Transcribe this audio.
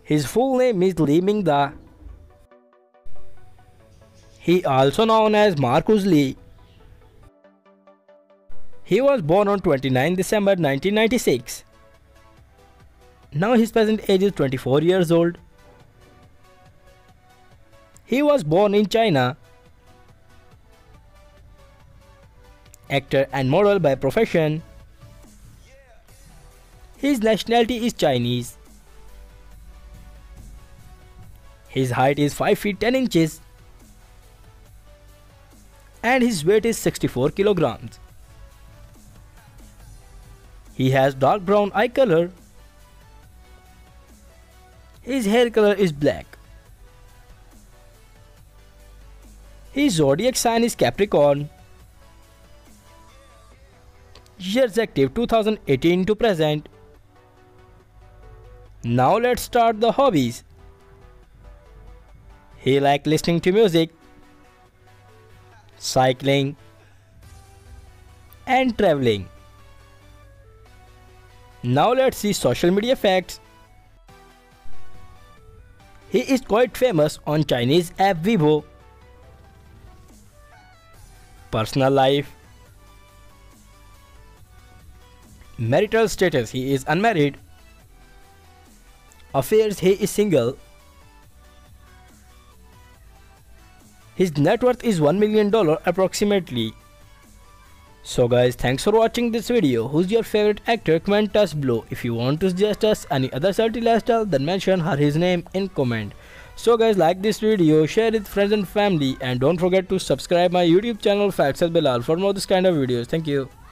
His full name is Lee Ming-da. He also known as Marcus Lee. He was born on 29 December 1996. Now his present age is 24 years old. He was born in China. Actor and model by profession. His nationality is Chinese. His height is 5 feet 10 inches. And his weight is 64 kilograms. He has dark brown eye color. His hair color is black. His zodiac sign is Capricorn. Years active 2018 to present. Now let's start the hobbies. He likes listening to music, cycling, and traveling. Now let's see social media facts. He is quite famous on Chinese app Weibo. Personal life. Marital status, he is unmarried. Affairs, he is single. His net worth is $1 million approximately. So guys, thanks for watching this video. Who's your favorite actor? Comment us below. If you want to suggest us any other celebrity lifestyle, then mention his name in comment. So guys, like this video, share it with friends and family, and don't forget to subscribe my YouTube channel Facts with Bilal for more this kind of videos. Thank you.